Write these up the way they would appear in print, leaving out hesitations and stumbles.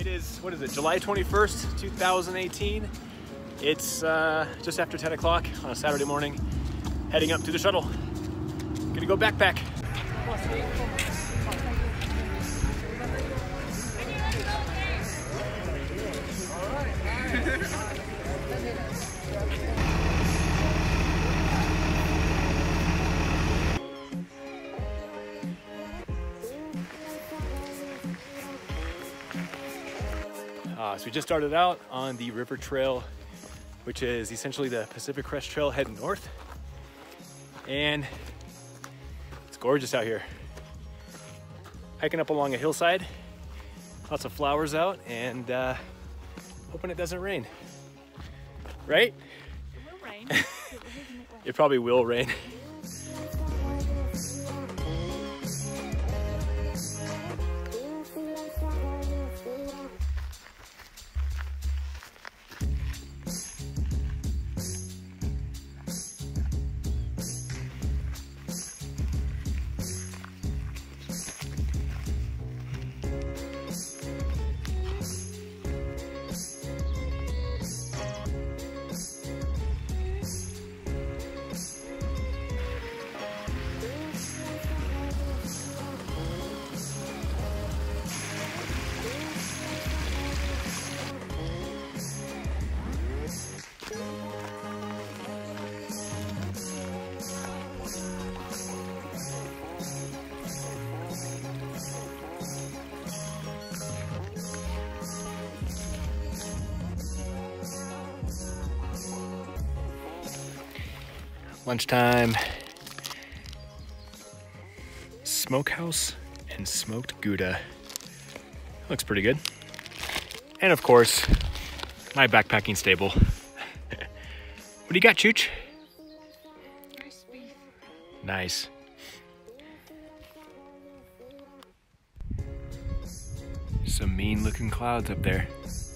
It is, what is it, July 21st, 2018. It's just after 10 o'clock on a Saturday morning, heading up to the shuttle. Gonna go backpack. So we just started out on the river trail, which is essentially the Pacific Crest Trail heading north. And it's gorgeous out here. Hiking up along a hillside, lots of flowers out, and hoping it doesn't rain. Right? It will rain. It probably will rain. Lunchtime, smokehouse and smoked Gouda. Looks pretty good. And of course, my backpacking stable. What do you got, Chooch? Roast beef. Nice. Some mean looking clouds up there.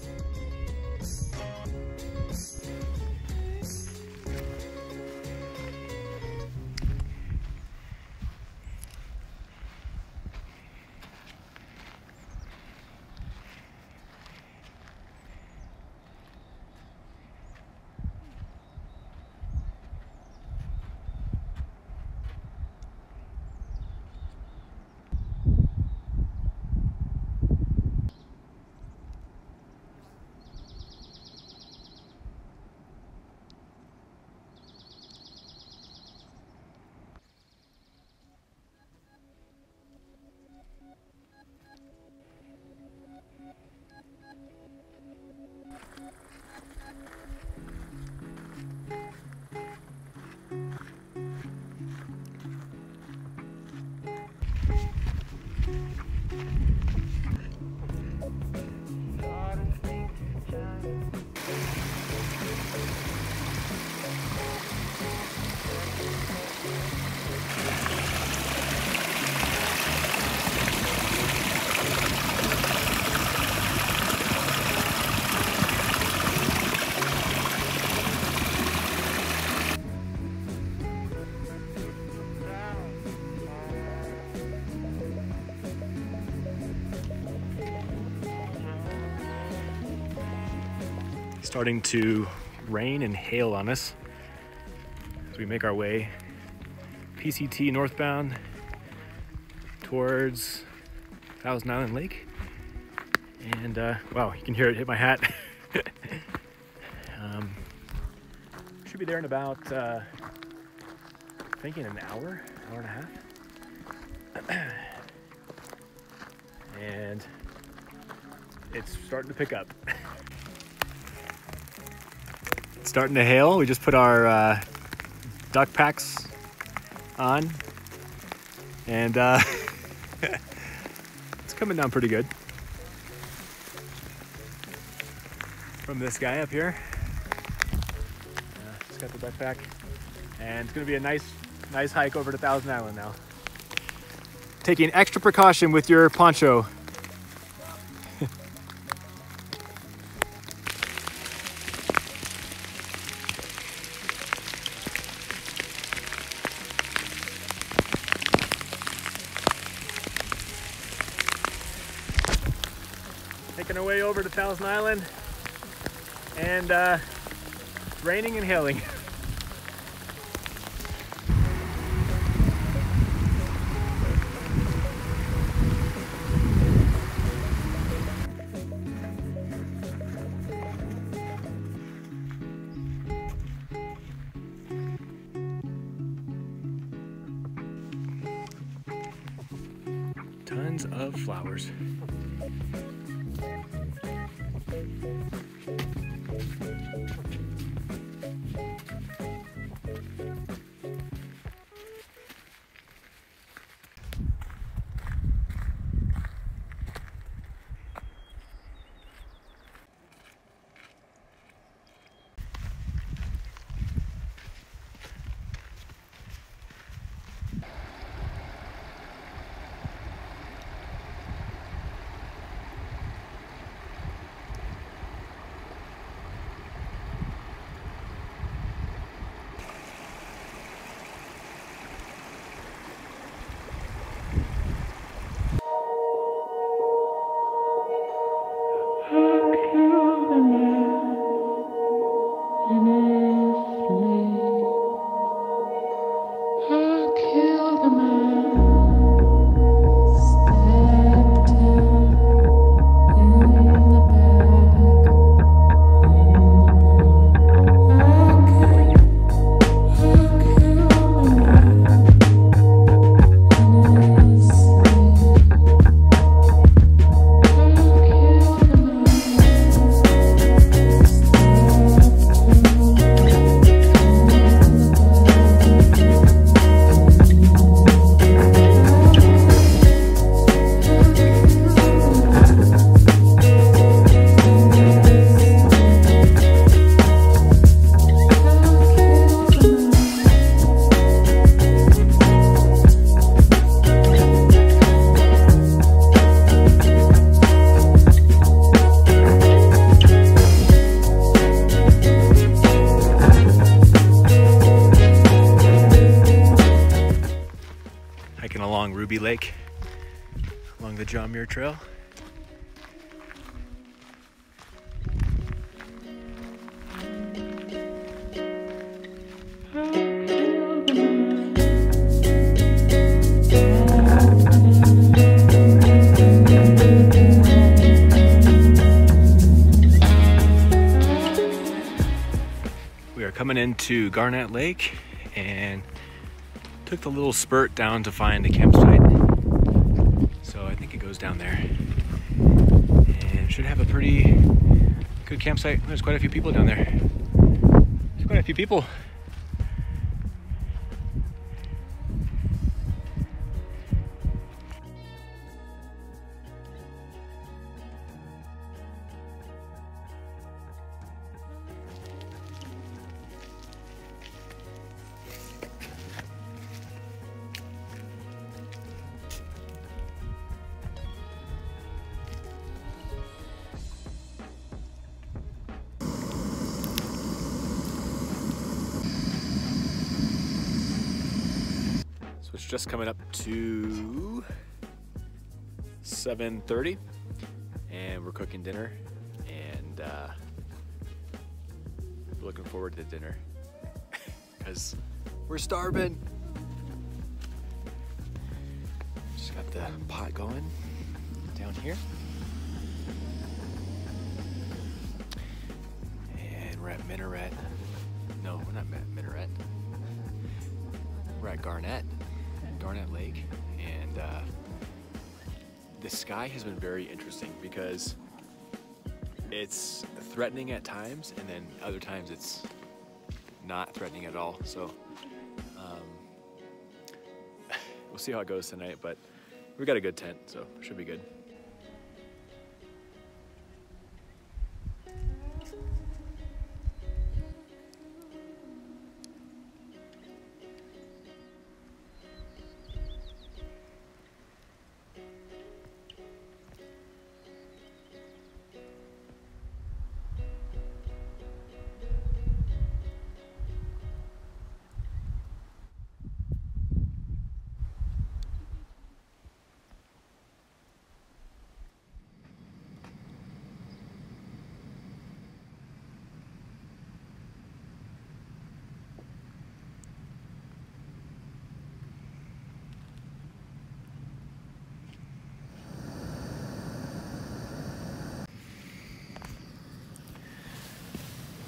Starting to rain and hail on us as we make our way PCT northbound towards Thousand Island Lake. And wow, you can hear it hit my hat. Should be there in about I think in an hour and a half. And it's starting to pick up. It's starting to hail. We just put our duck packs on, and it's coming down pretty good from this guy up here. Just got the duck pack, and it's gonna be a nice hike over to Thousand Island now. Taking extra precaution with your poncho. Making our way over to Thousand Island, and raining and hailing. Tons of flowers. Along Ruby Lake, along the John Muir Trail. We are coming into Garnet Lake and took the little spurt down to find a campsite. So I think it goes down there. And should have a pretty good campsite. There's quite a few people down there. There's quite a few people. It's just coming up to 7:30 and we're cooking dinner, and we're looking forward to dinner because we're starving. Just got the pot going down here, and we're at Minaret. No, we're not at Minaret. We're at Garnet Lake, and the sky has been very interesting because it's threatening at times, and then other times it's not threatening at all. So we'll see how it goes tonight, but we got a good tent, so it should be good.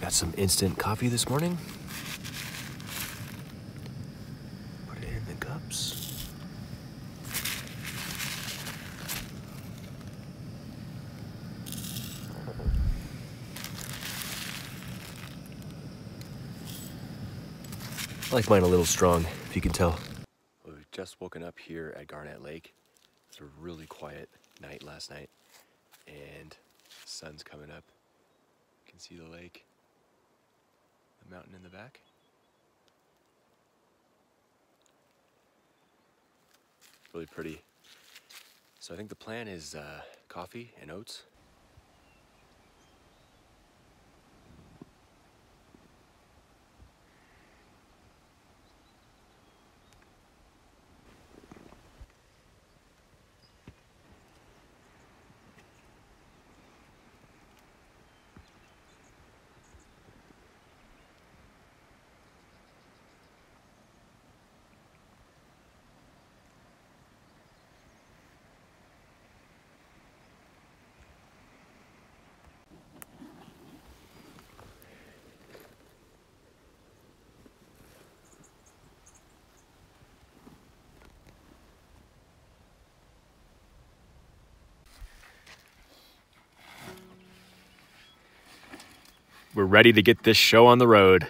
Got some instant coffee this morning. Put it in the cups. I like mine a little strong, if you can tell. We've just woken up here at Garnet Lake. It's a really quiet night last night, and the sun's coming up. You can see the lake, the mountain in the back. Really pretty. So I think the plan is coffee and oats. We're ready to get this show on the road.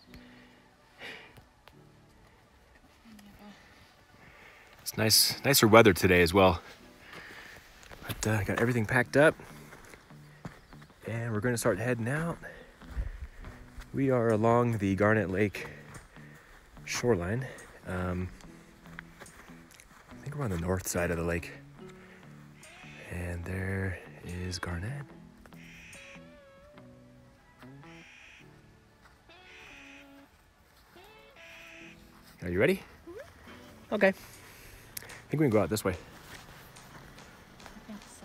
It's nicer weather today as well. But I got everything packed up, and we're going to start heading out. We are along the Garnet Lake shoreline. I think we're on the north side of the lake, and there is Garnet. Are you ready? Mm-hmm. Okay. I think we can go out this way. I think so.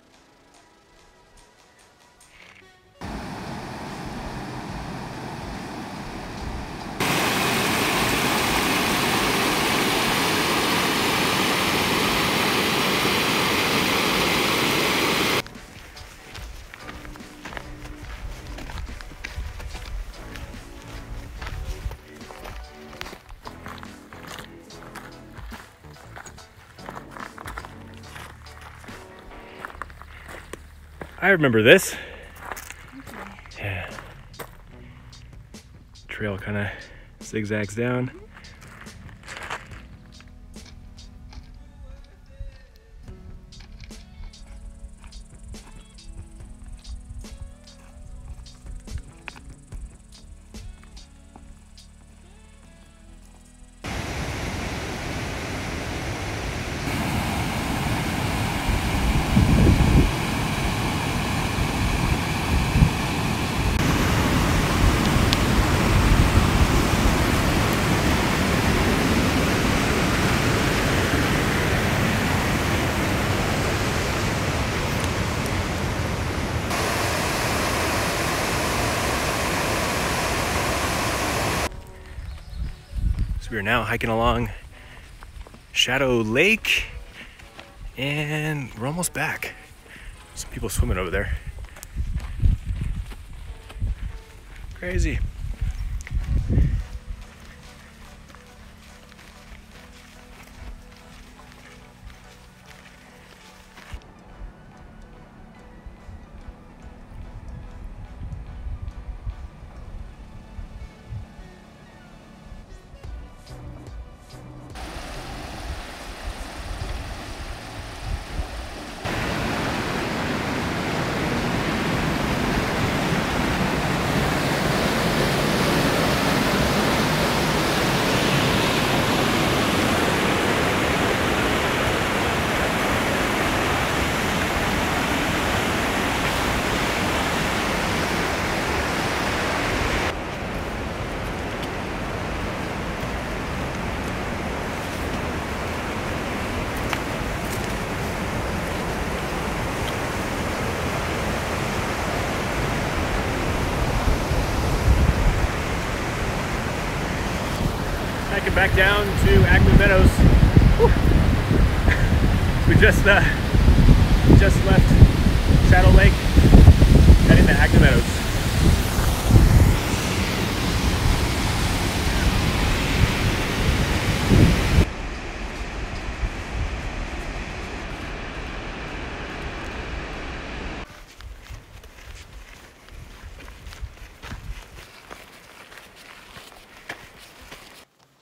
I remember this. Yeah. Trail kind of zigzags down. We are now hiking along Shadow Lake, and we're almost back. Some people swimming over there. Crazy. Hiking back down to Agnew Meadows. We just left Shadow Lake, heading to Agnew Meadows.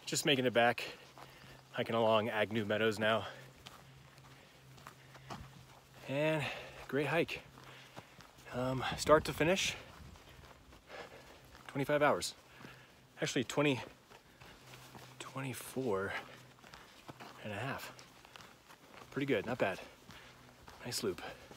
just making it back, hiking along Agnew Meadows now. And great hike. Start to finish, 25 hours. Actually 24 and a half. Pretty good, not bad. Nice loop.